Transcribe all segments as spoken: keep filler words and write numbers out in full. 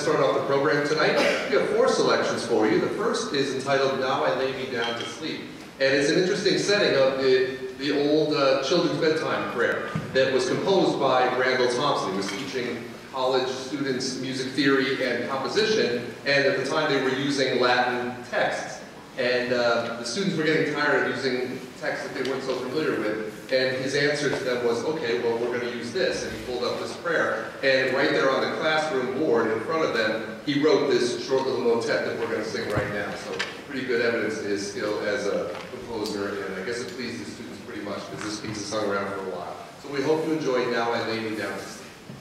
start off the program tonight. We have four selections for you. The first is entitled Now I Lay Me Down to Sleep. And it's an interesting setting of the, the old uh, children's bedtime prayer that was composed by Randall Thompson. He was teaching college students music theory and composition, and at the time they were using Latin texts. And uh, the students were getting tired of using texts that they weren't so familiar with. And his answer to them was, okay, well, we're going to use this. And he pulled up this prayer. And right there on the classroom board in front of them, he wrote this short little motet that we're going to sing right now. So pretty good evidence of his skill as a composer. And I guess it pleased the students pretty much because this piece is sung around for a while. So we hope you enjoy Now I Lay Me Down to Sleep.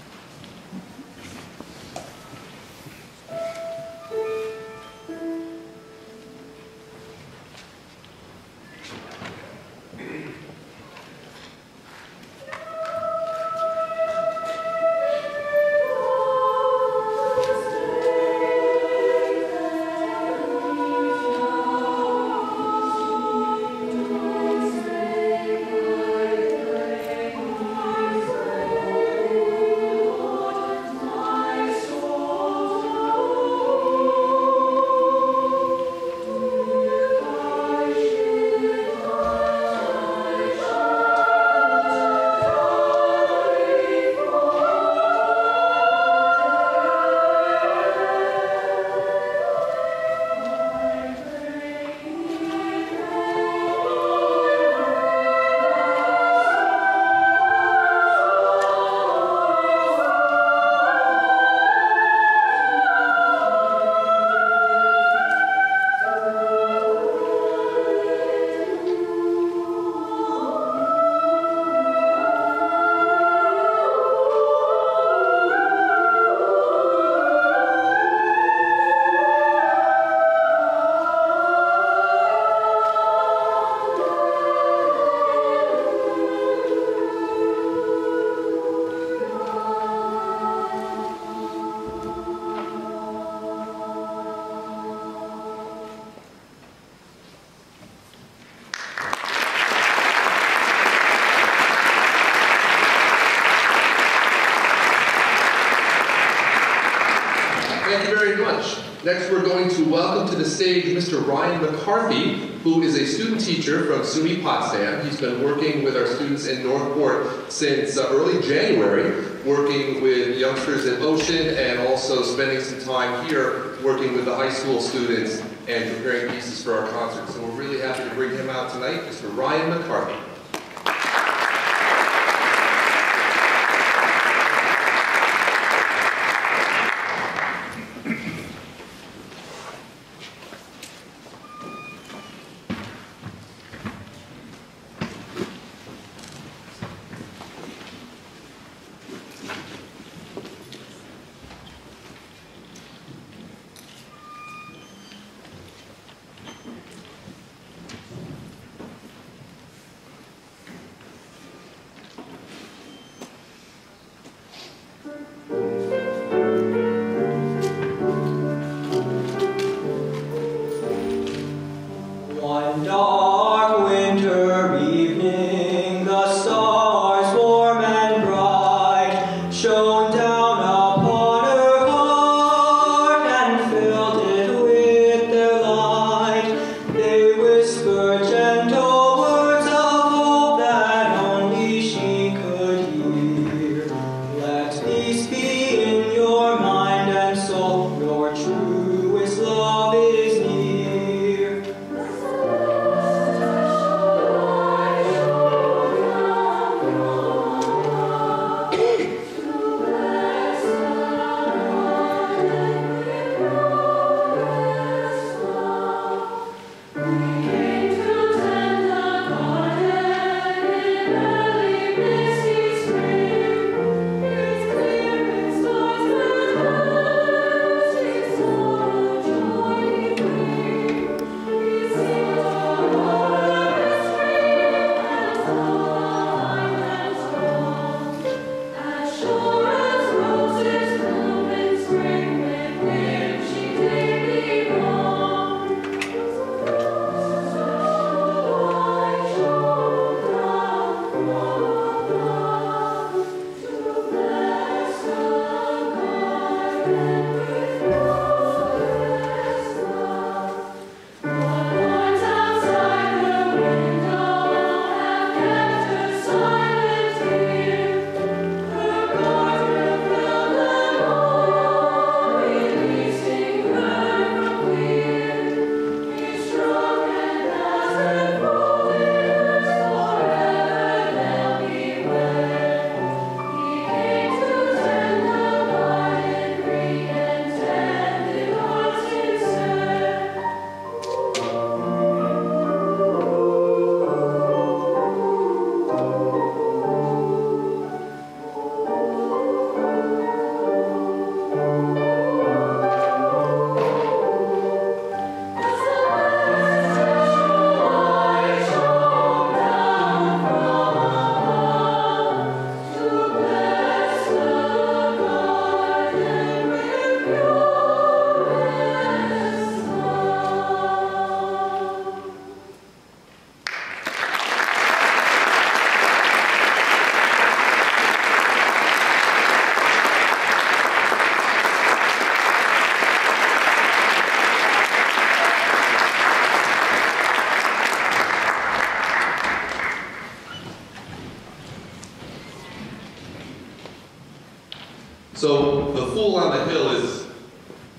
Next, we're going to welcome to the stage Mister Ryan McCarthy, who is a student teacher from SUNY Potsdam. He's been working with our students in Northport since uh, early January, working with youngsters at Ocean and also spending some time here working with the high school students and preparing pieces for our concert. So we're really happy to bring him out tonight, Mister Ryan McCarthy. Thank you.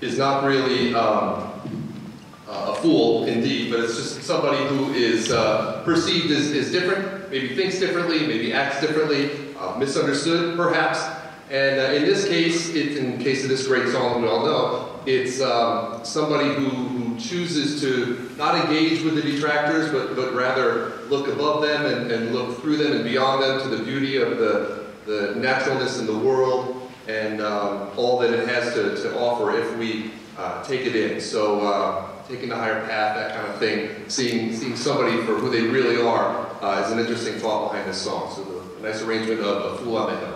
is not really um, a fool indeed, but it's just somebody who is uh, perceived as, as different, maybe thinks differently, maybe acts differently, uh, misunderstood perhaps. And uh, in this case, it, in case of this great song we all know, it's um, somebody who, who chooses to not engage with the detractors, but, but rather look above them and, and look through them and beyond them to the beauty of the, the naturalness in the world and um, all that it has to, to offer if we uh, take it in. So uh, taking the higher path, that kind of thing, seeing, seeing somebody for who they really are uh, is an interesting thought behind this song. So the, a nice arrangement of A Fool on the Hill.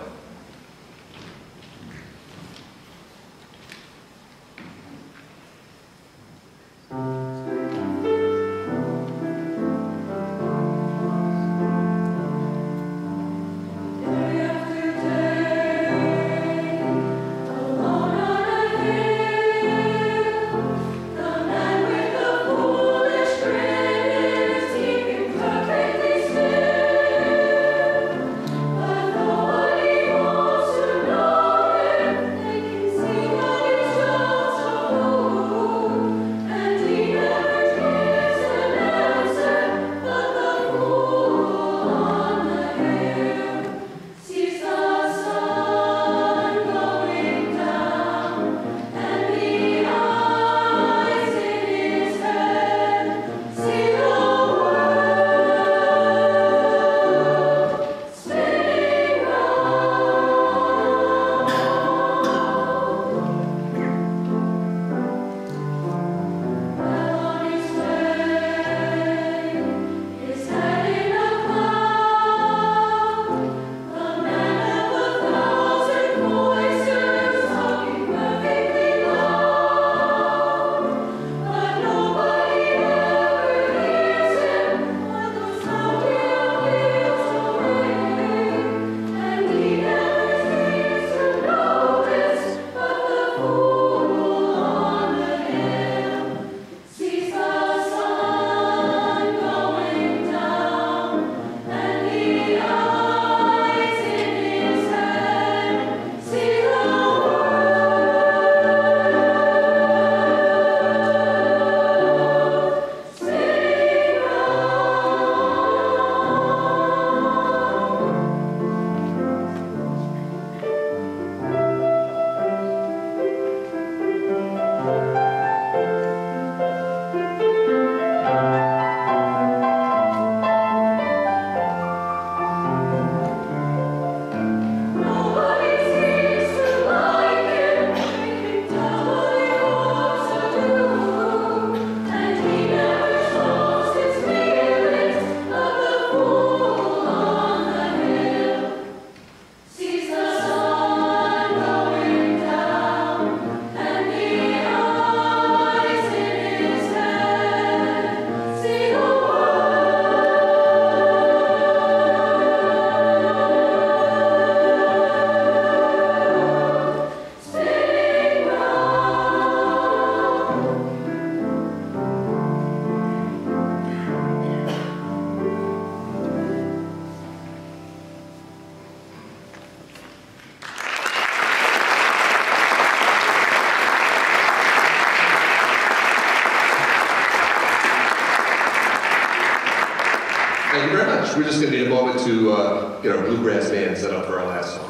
Thank you very much. We're just going to need a moment to uh, get our bluegrass band set up for our last song.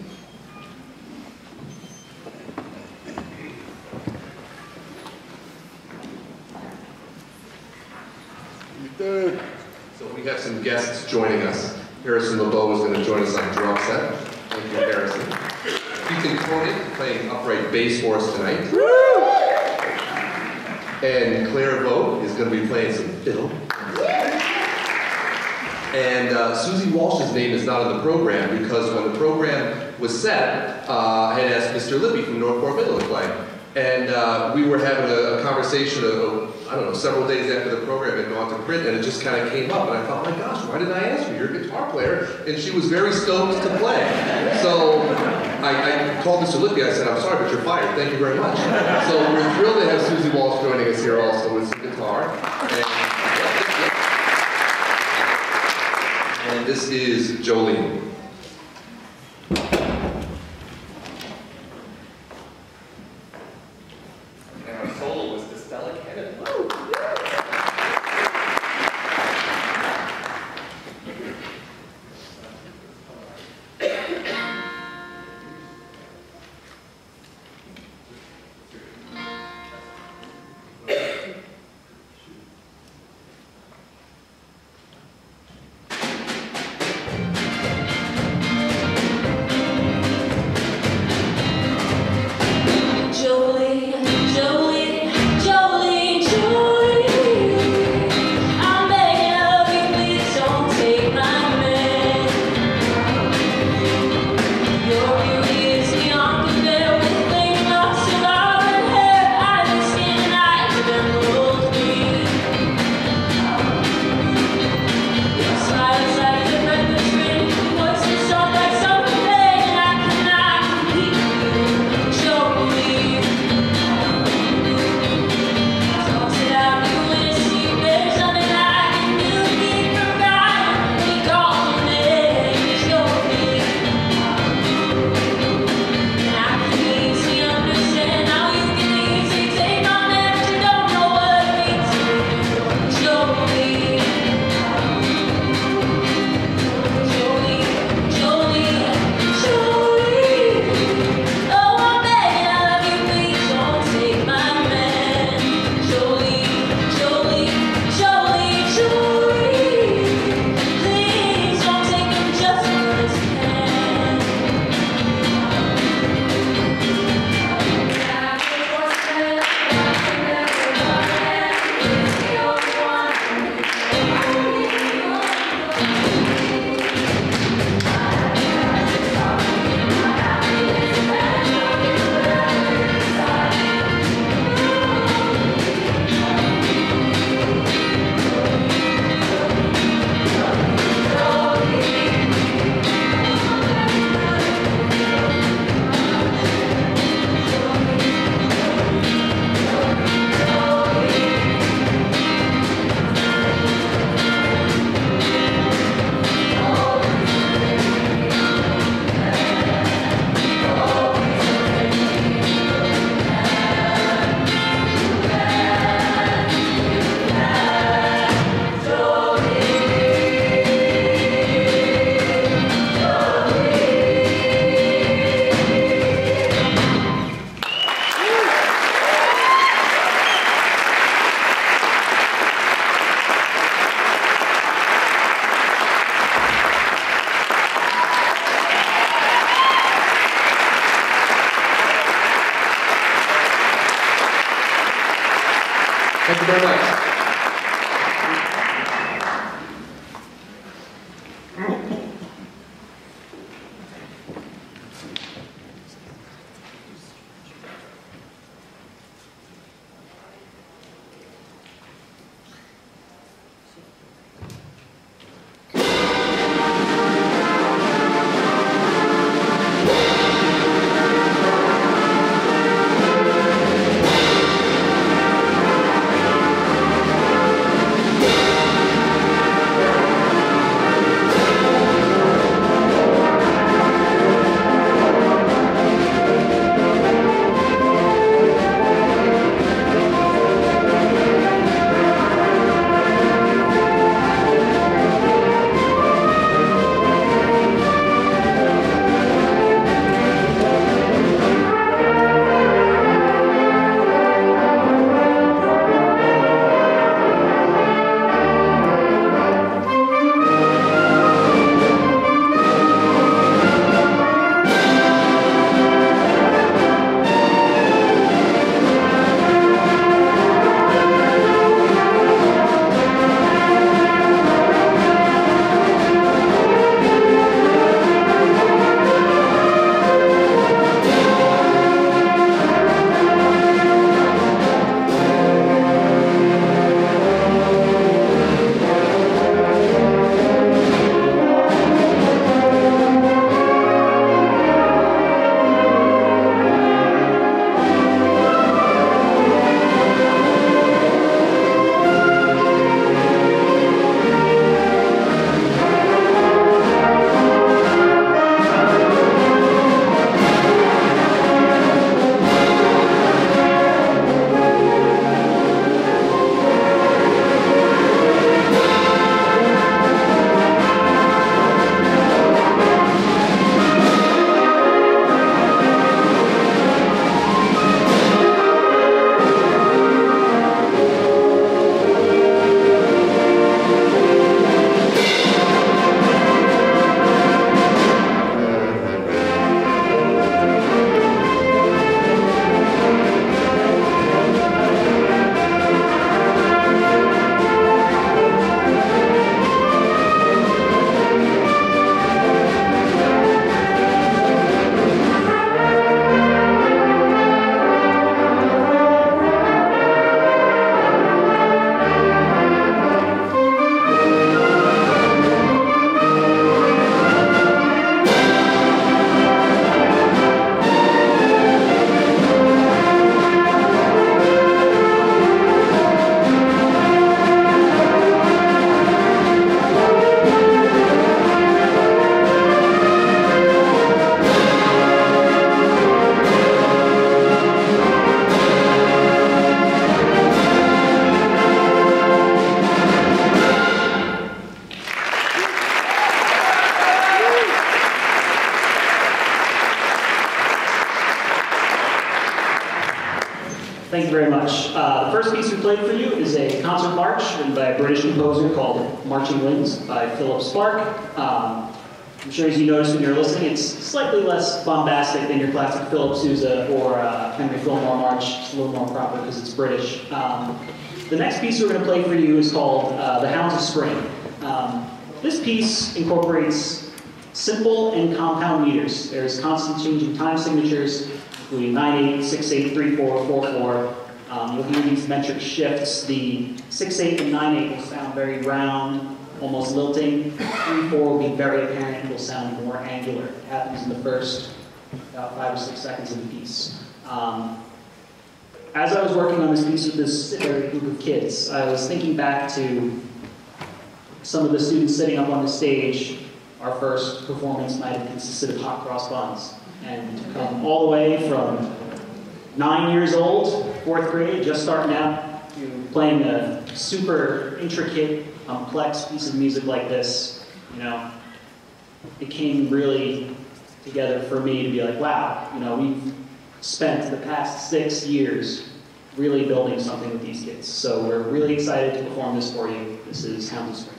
So we have some guests joining us. Harrison LeBeau is going to join us on drum set. Thank you, Harrison. Ethan Koenig playing upright bass for us tonight. Woo! And Claire Vogt is going to be playing some fiddle. And uh, Susie Walsh's name is not in the program because when the program was set, uh, I had asked Mister Lippy from Northport Middle to play. And uh, we were having a, a conversation, of, I don't know, several days after the program had gone to print, and it just kind of came up. And I thought, oh my gosh, why didn't I ask you? You're a guitar player. And she was very stoked to play. So I, I called Mister Lippy. I said, I'm sorry, but you're fired. Thank you very much. So we're thrilled to have Susie Walsh joining us here also with some guitar. And, And this is Jolene. you very much. Thank you very much. Uh, the first piece we played for you is a concert march written by a British composer called Marching Winds by Philip Sparke. Um, I'm sure as you noticed when you're listening, it's slightly less bombastic than your classic Philip Sousa or uh, Henry Fillmore march. It's a little more proper because it's British. Um, the next piece we're going to play for you is called uh, The Hounds of Spring. Um, this piece incorporates simple and compound meters. There's constant changing time signatures, including nine eight, six eight, three four, four four. Um, you'll hear these metric shifts. The six eight and nine eight will sound very round, almost lilting. three four will be very apparent, will sound more angular. It happens in the first about five or six seconds of the piece. Um, as I was working on this piece with this group of kids, I was thinking back to some of the students sitting up on the stage. Our first performance might have consisted of hot cross buns. And to come all the way from nine years old, fourth grade, just starting out, to playing a super intricate, complex piece of music like this, you know, it came really together for me to be like, wow, you know, we've spent the past six years really building something with these kids. So we're really excited to perform this for you. This is Hounds of Spring.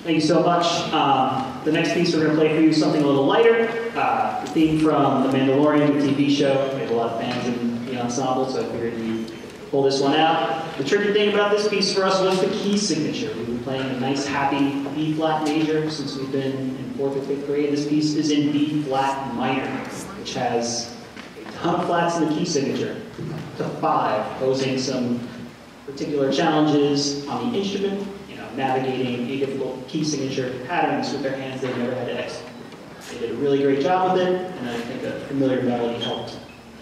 Thank you so much. Um, the next piece we're going to play for you is something a little lighter. Uh, the theme from The Mandalorian, the T V show. We have a lot of fans in the ensemble, so I figured we'd pull this one out. The tricky thing about this piece for us was the key signature. We've been playing a nice, happy B-flat major since we've been in fourth or fifth grade. This piece is in B-flat minor, which has a ton of flats in the key signature, to five, posing some particular challenges on the instrument, you know, navigating a difficult key signature patterns with their hands they've never had to execute. They did a really great job with it, and I think a familiar melody helped.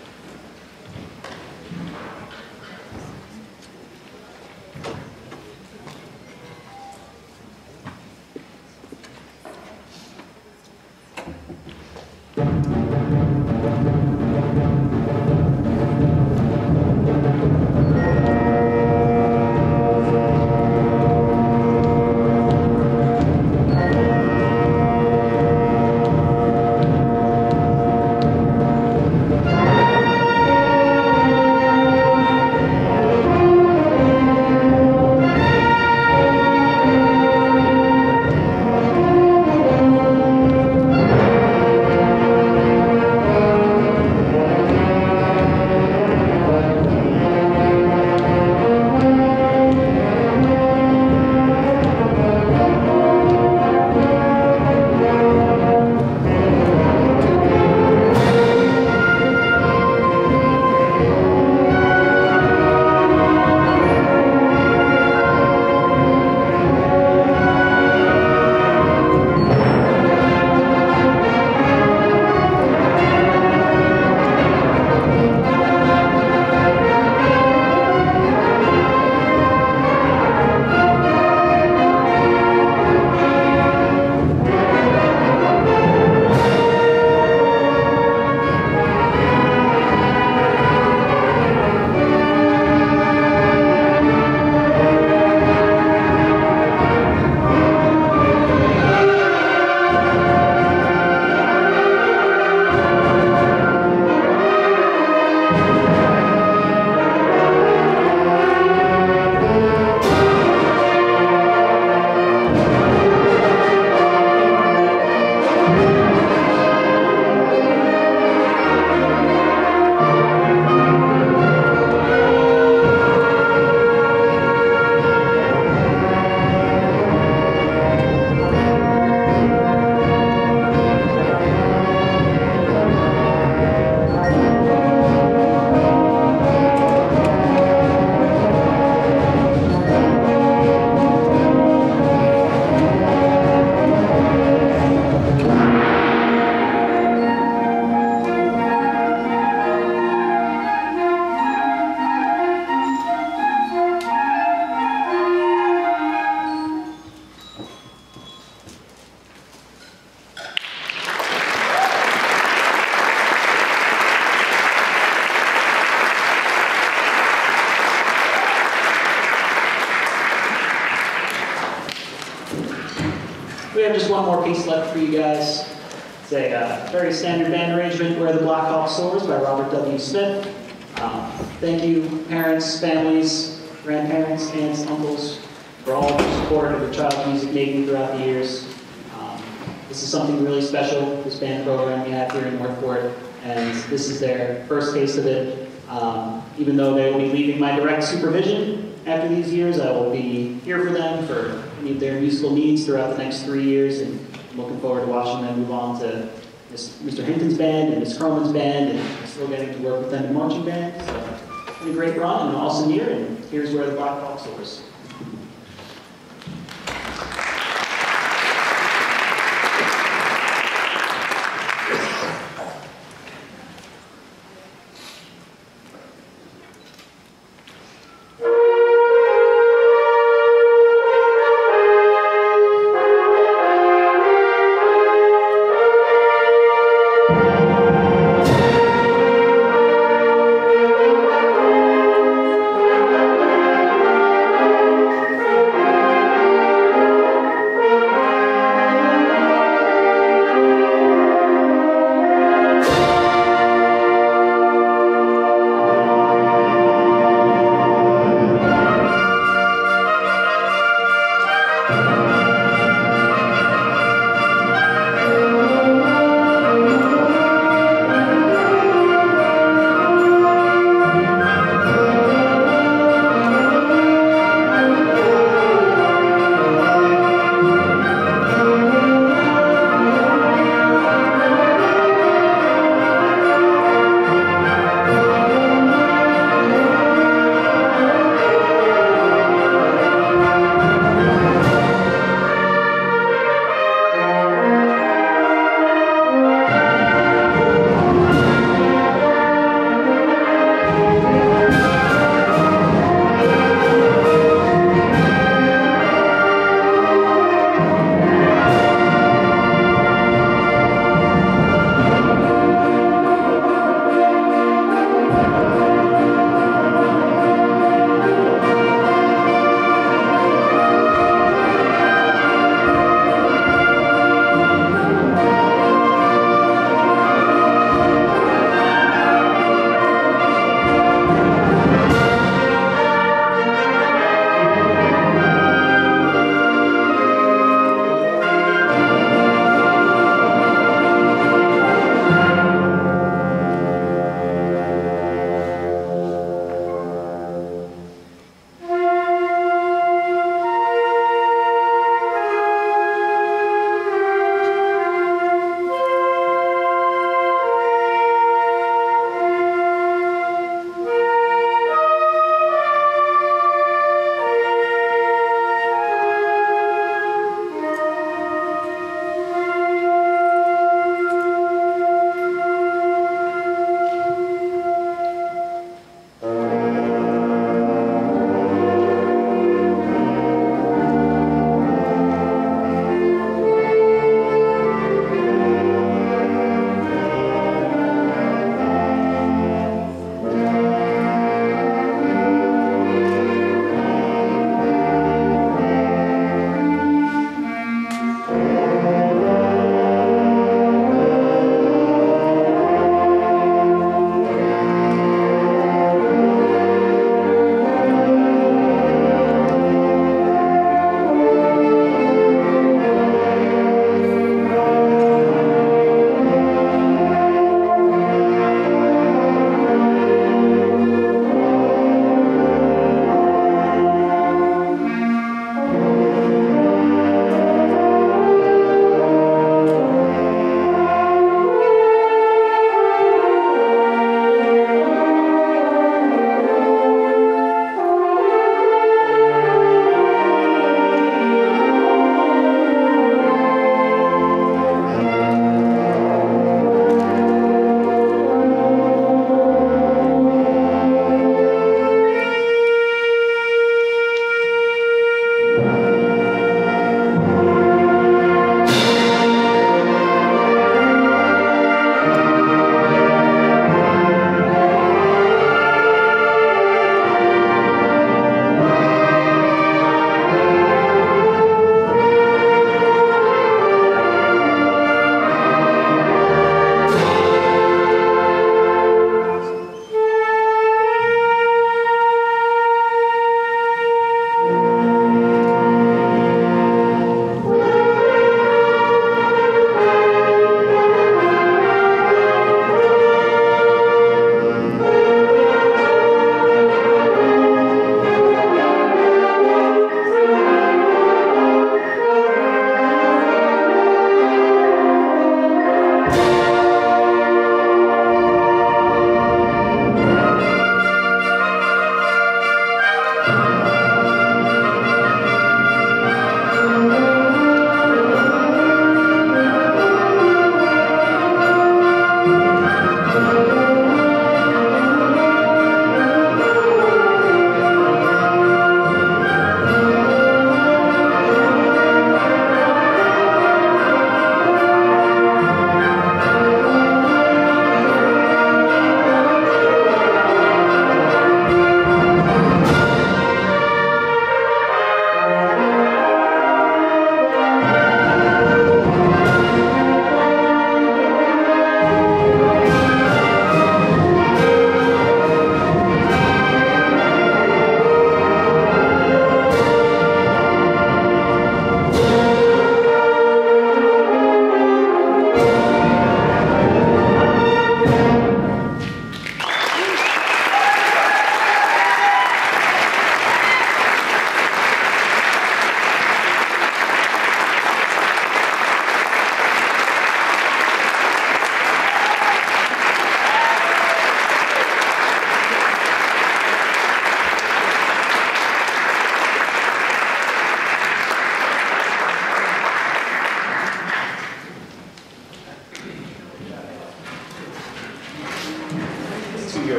We have just one more piece left for you guys. It's a uh, very standard band arrangement, Where the Black Hawk Soars by Robert W. Smith. Um, thank you, parents, families, grandparents, aunts, uncles, for all of your support of the child's music making throughout the years. Um, this is something really special, this band program we have here in Northport, and this is their first taste of it. Um, even though they will be leaving my direct supervision after these years, I will be here for them for any of their musical needs throughout the next three years, and I'm looking forward to watching them move on to Mister Hinton's band and Miz Croman's band, and still getting to work with them in marching band. So it's been a great run and an awesome year, and here's Where the Black Hawk Soars.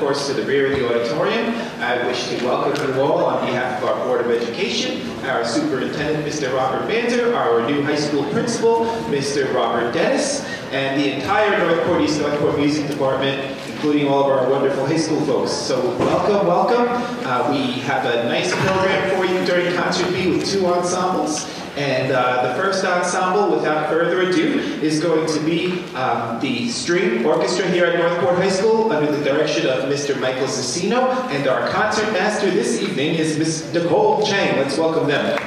course, to the rear of the auditorium. I wish to welcome you all on behalf of our Board of Education, our Superintendent, Mister Robert Banzer, our new high school principal, Mister Robert Dennis, and the entire Northport East Northport Music Department, including all of our wonderful high school folks. So welcome, welcome. Uh, we have a nice program for you during Concert B with two ensembles. And uh, the first ensemble, without further ado, is going to be um, the string orchestra here at Northport High School under the direction of Mister Michael Cicino. And our concert master this evening is Miss Nicole Chang. Let's welcome them.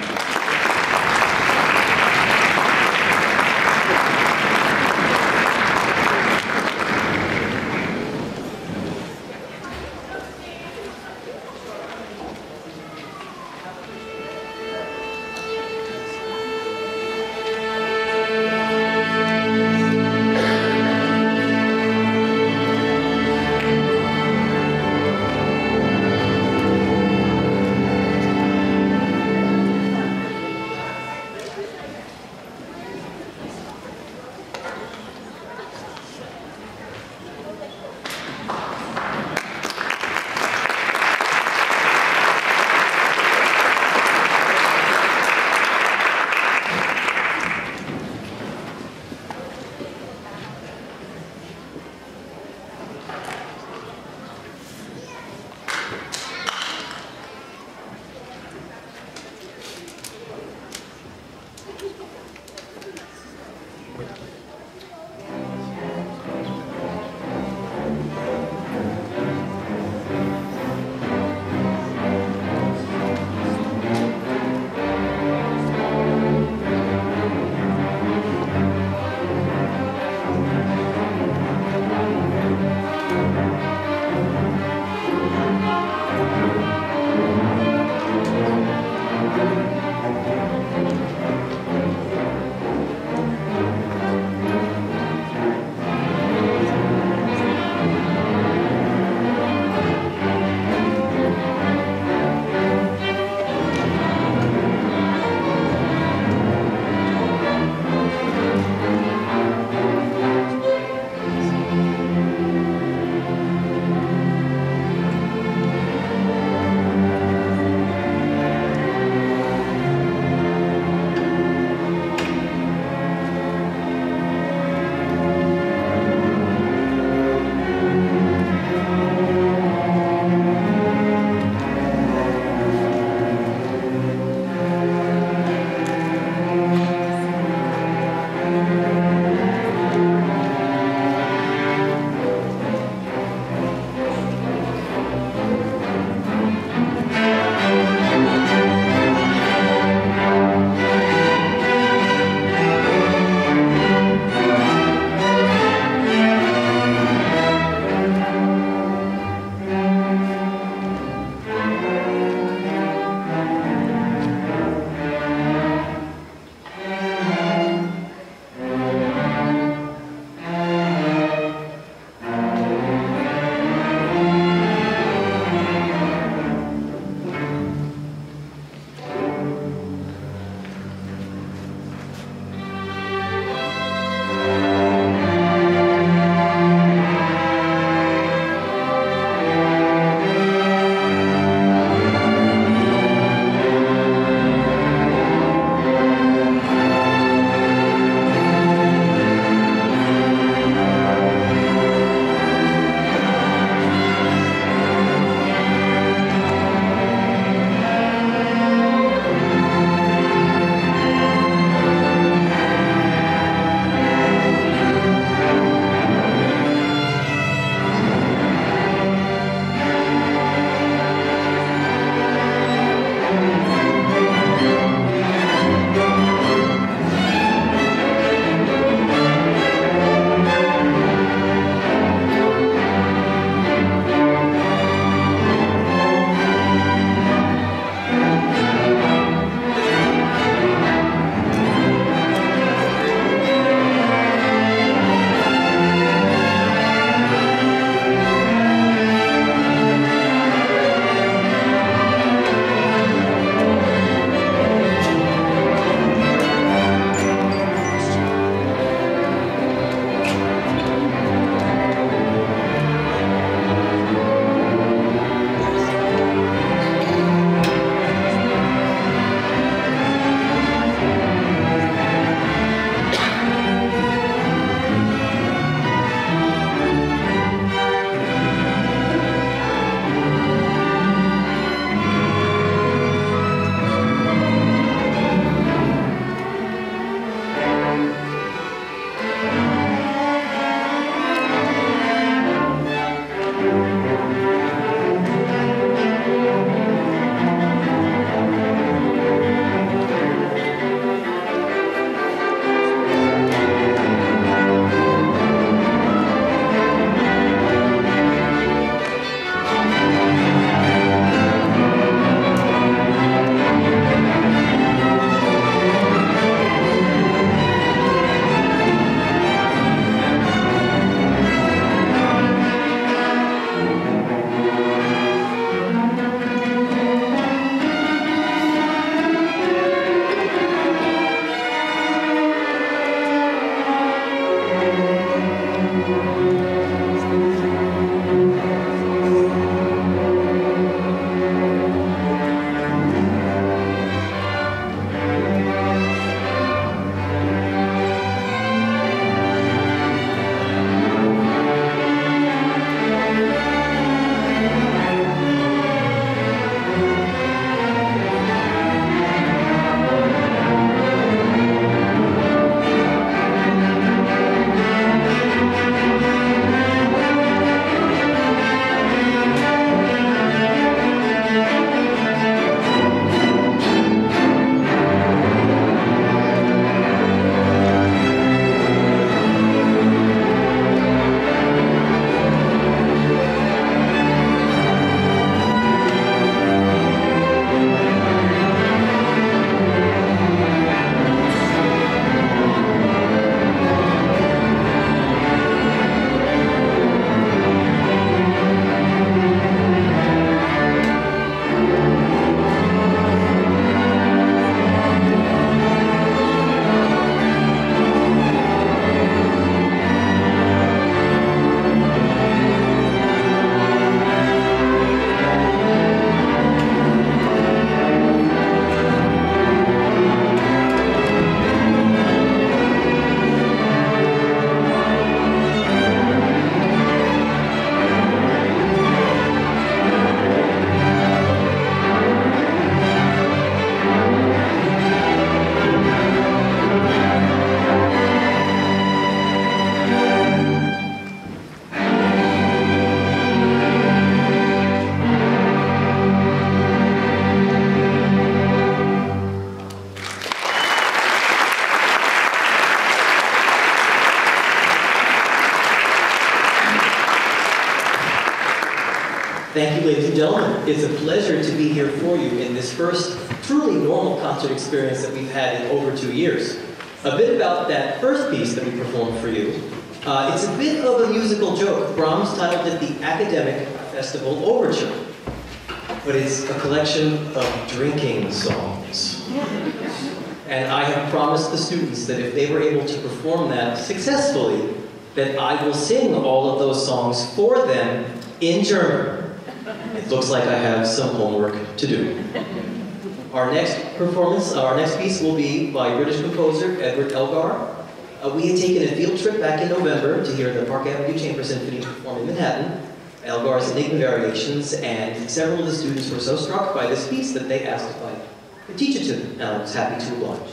Thank you, ladies and gentlemen. It's a pleasure to be here for you in this first truly normal concert experience that we've had in over two years. A bit about that first piece that we performed for you. Uh, it's a bit of a musical joke. Brahms titled it the Academic Festival Overture. But it's a collection of drinking songs. And I have promised the students that if they were able to perform that successfully, that I will sing all of those songs for them in German. It looks like I have some homework to do. Our next performance, our next piece will be by British composer Edward Elgar. Uh, we had taken a field trip back in November to hear the Park Avenue Chamber Symphony perform in Manhattan, Elgar's Enigma Variations, and several of the students were so struck by this piece that they asked if I could teach it to them, and I was happy to oblige.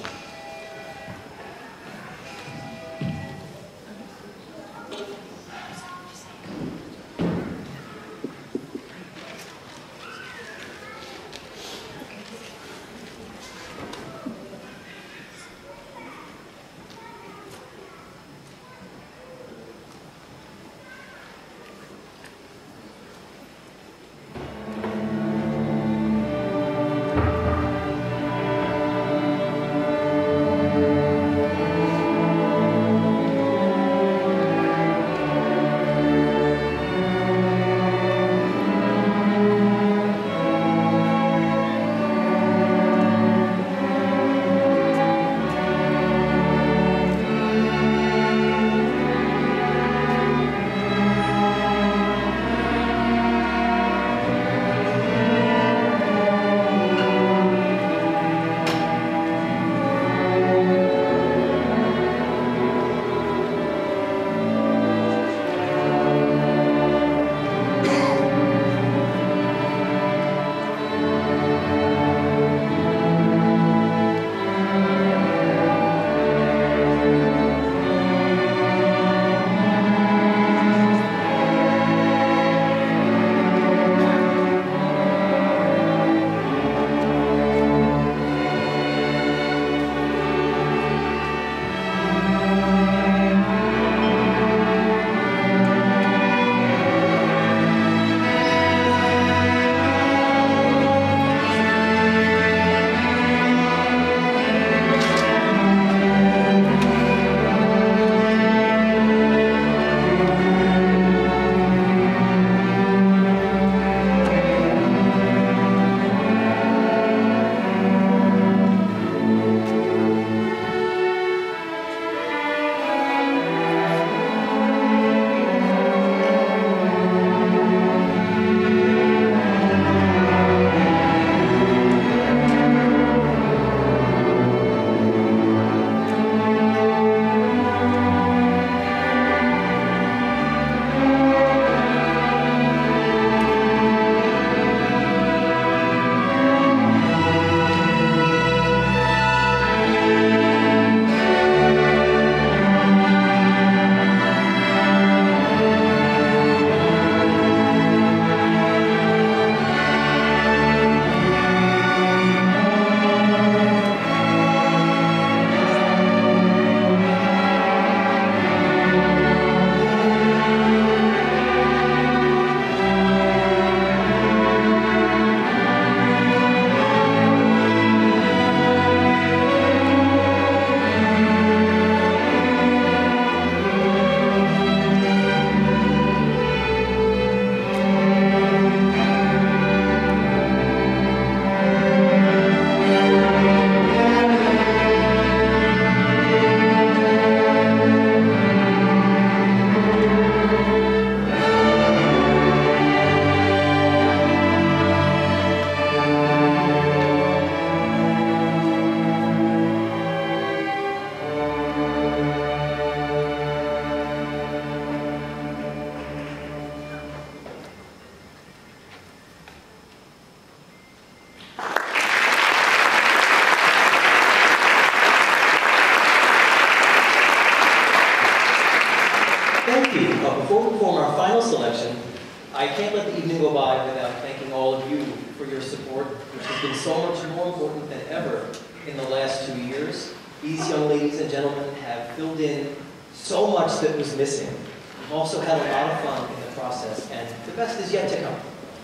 before we perform our final selection, I can't let the evening go by without thanking all of you for your support, which has been so much more important than ever in the last two years. These young ladies and gentlemen have filled in so much that was missing. We've also had a lot of fun in the process, and the best is yet to come.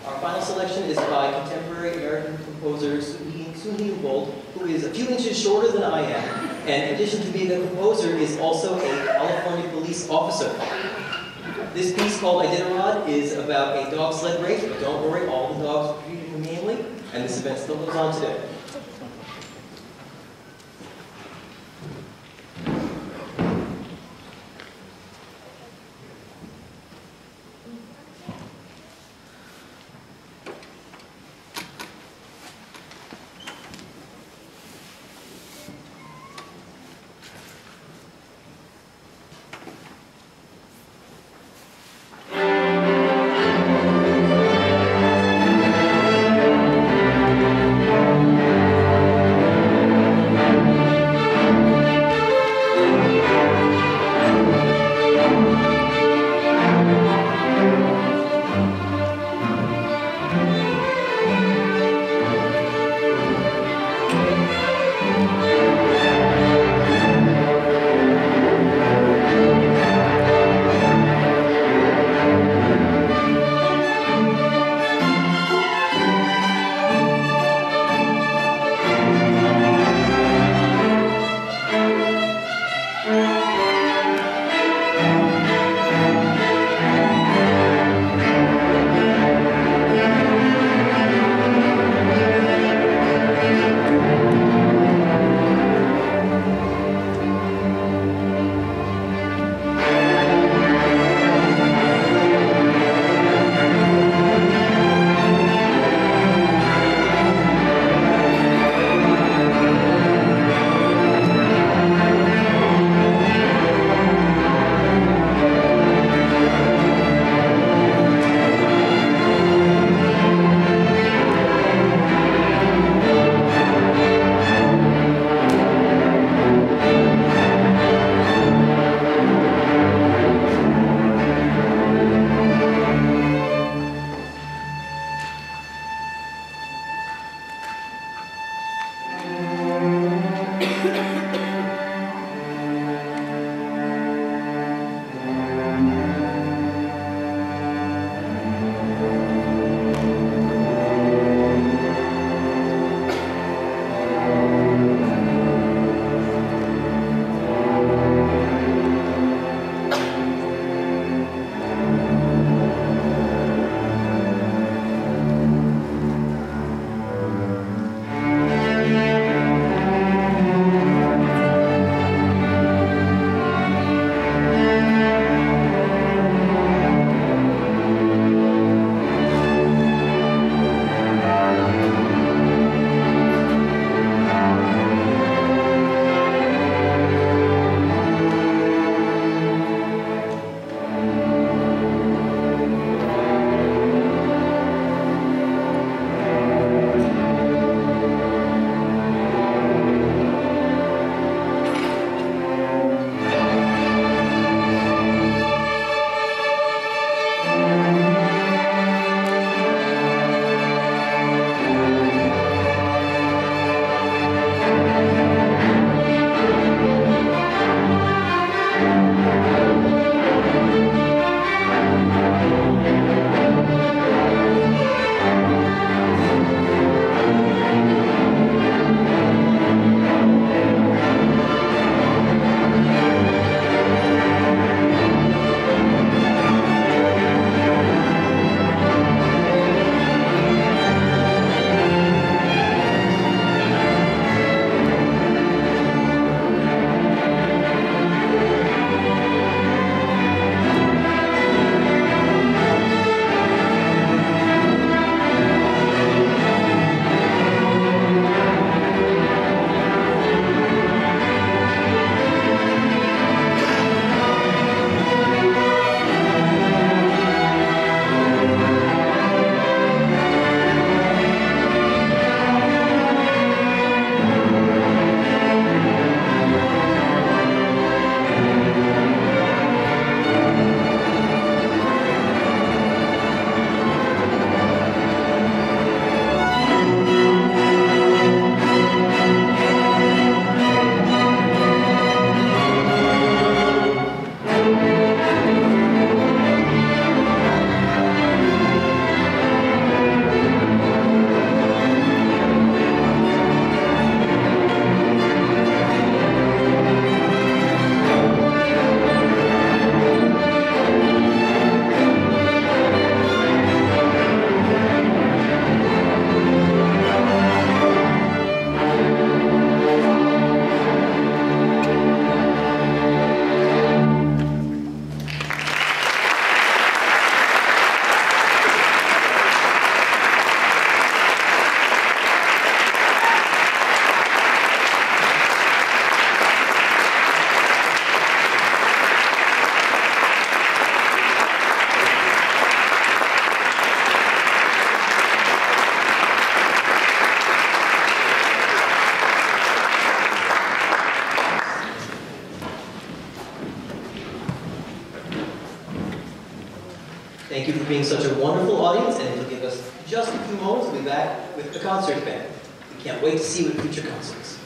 Our final selection is by contemporary American composer Sun Hyun Gold, who is a few inches shorter than I am, and in addition to being a composer, is also a California police officer. This piece called Iditarod is about a dog sled race, but don't worry, all the dogs are treated humanely, and this event still goes on today. Thank you. for being such a wonderful audience, and if you'll give us just a few moments, we'll be back with the concert band. We can't wait to see you at future concerts.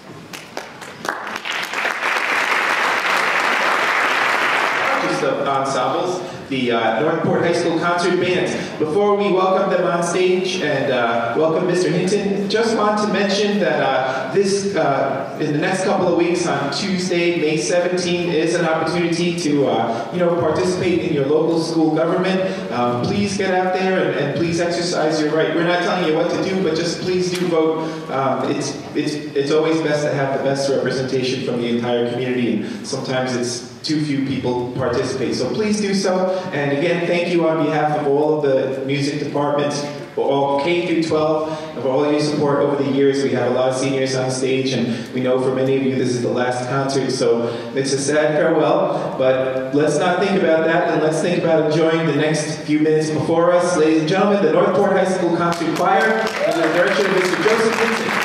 Just of ensembles, the uh, Northport High School Concert Band. Before we welcome them on stage and uh, welcome Mister Hinton, just want to mention that uh, this, uh, in the next couple of weeks on Tuesday, May seventeenth, is an opportunity to, uh, you know, participate in your local school government. Um, please get out there and, and please exercise your right. We're not telling you what to do, but just please do vote. Um, it's, it's, it's always best to have the best representation from the entire community, and sometimes it's too few people participate. So please do so. And again, thank you on behalf of all of the music departments, for all K through twelve, and for all your support over the years. We have a lot of seniors on stage, and we know for many of you this is the last concert, so it's a sad farewell. But let's not think about that, and let's think about enjoying the next few minutes before us. Ladies and gentlemen, the Northport High School Concert Choir, under the direction of Mister Joseph Hinton.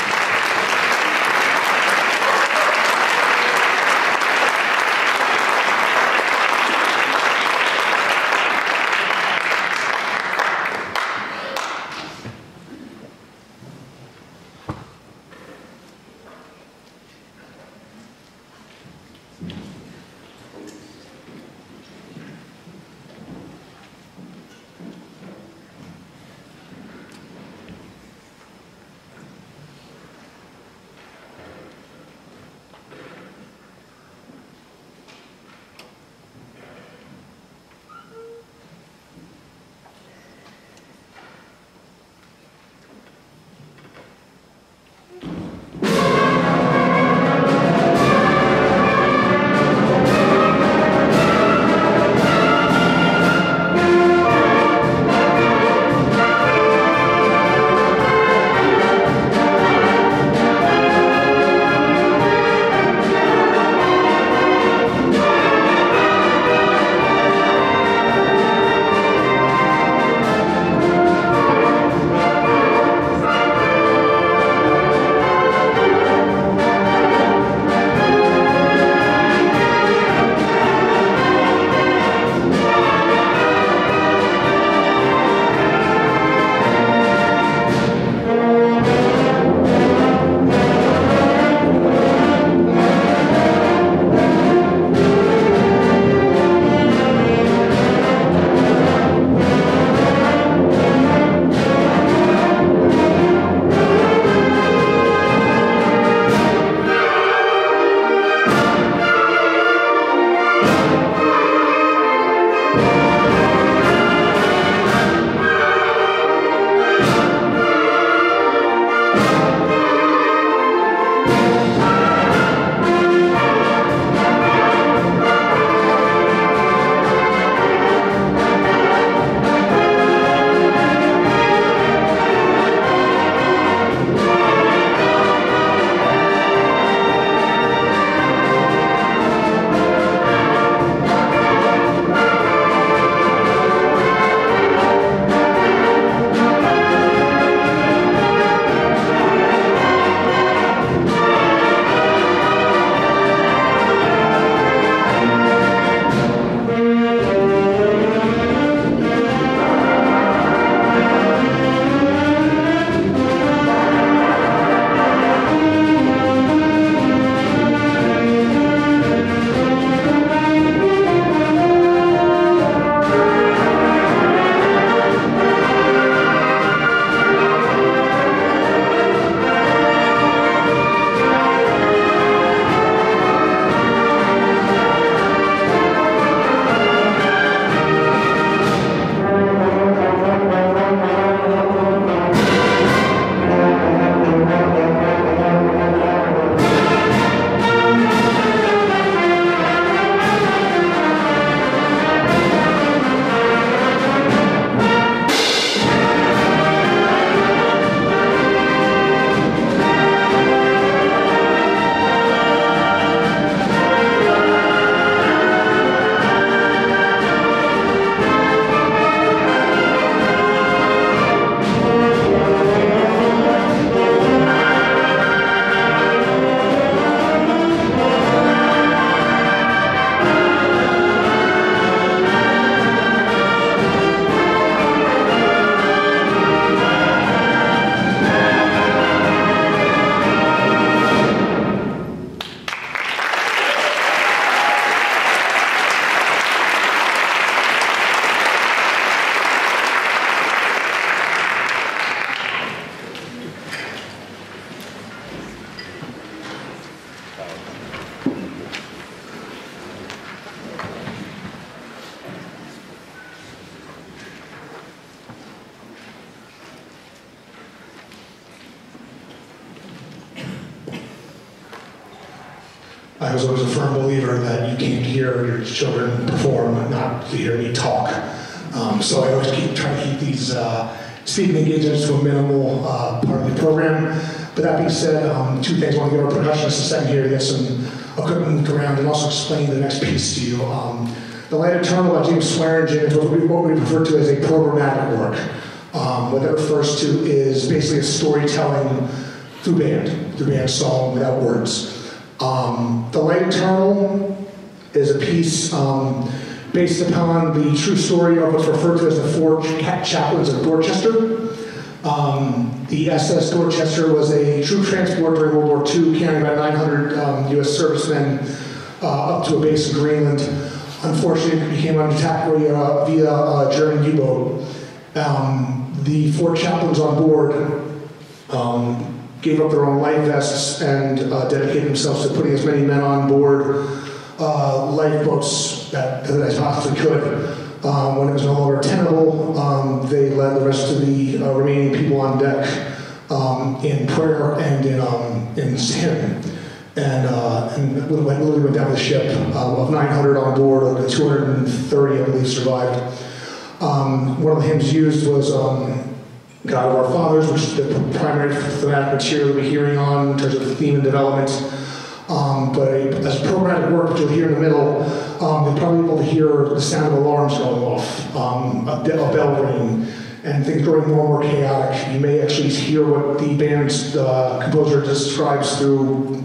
I was always a firm believer that you came to hear your children perform, not to hear me talk. Um, so I always keep trying to keep these uh, speaking engagements to a minimal uh, part of the program. But that being said, um, two things. I want to give our percussionist a second here to get some equipment moved around and also explain the next piece to you. Um, the Light Eternal by James Swearingen is what we, what we refer to as a programmatic work. Um, what that refers to is basically a storytelling through band, through band song without words. Um, the Light Eternal is a piece um, based upon the true story of what's referred to as the four chaplains of Dorchester. Um, the S S Dorchester was a troop transport during World War Two, carrying about nine hundred um, U S servicemen uh, up to a base in Greenland. Unfortunately, it became under attack via, uh, via a German U-boat. Um, the four chaplains on board um, gave up their own life vests and uh, dedicated themselves to putting as many men on board uh, lifeboats that, that they possibly could. Um, when it was no longer tenable, um, they led the rest of the uh, remaining people on deck um, in prayer and in, um, in hymn. And, uh, and literally went down the ship uh, of nine hundred on board, of the two hundred thirty, I believe, survived. Um, one of the hymns used was um, God of Our Fathers, which is the primary thematic material that we're hearing on in terms of the theme and development. Um, but a, as programmatic work, which you'll hear in the middle, um, you'll probably be able to hear the sound of alarms going off, um, a, a bell ringing, and things growing more and more chaotic. You may actually hear what the band's uh, composer describes through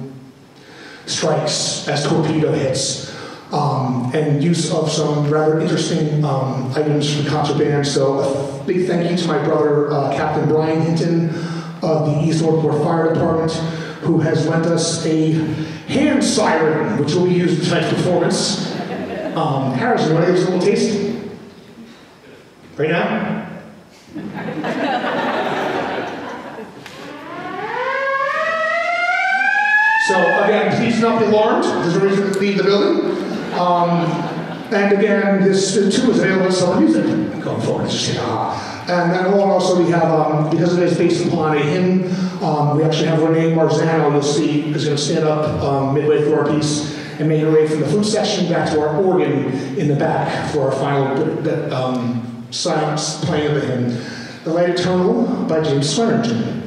strikes as torpedo hits, um, and use of some rather interesting um, items from the concert band. So a big thank you to my brother, uh, Captain Brian Hinton of the East Northport Fire Department, who has lent us a hand siren, which will be used in tonight's performance. Um, Harrison, you want to give us a little taste? Right now? So again, please do not be alarmed. There's no reason to leave the building. Um, and again, this too is available as summer music going forward. It's just, ah. And then also we have, um, because it is based upon a hymn, um, we actually have Renee Marzano, you'll see, is going to stand up um, midway through our piece and make her way from the flute section back to our organ in the back for our final bit, um, silence playing of the hymn. The Light Eternal by James Swearingen.